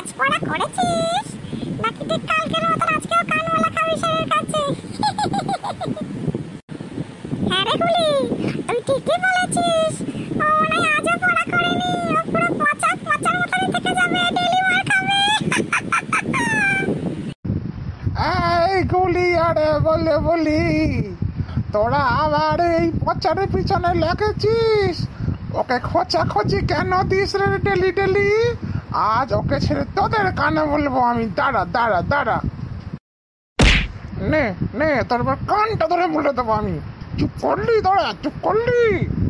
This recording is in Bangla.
আজ পড়া করেছিস নাকি ঠিক কালকের মতন আজকেও কানওয়ালা খাবি স্যারের কাছে? হ্যাঁ রে গুলি, তুই ঠিকই বলেছিস। ও মনে হয় আজও পড়া করেনি, ও পুরো পচার পচার মতনই থেকে যাবে, ডেলি মার খাবে। এই গুলি, আরে বলি তোরা আবার এই পচারের পিছনে লেগেছিস? ওকে খোঁচাখোঁচি কেন দিস রে ডেলি? আজ ওকে ছেড়ে তোদের কানে বলবো আমি। দাঁড়া নে তোর কানটা ধরে বলে দেবো আমি। চুপ করলি?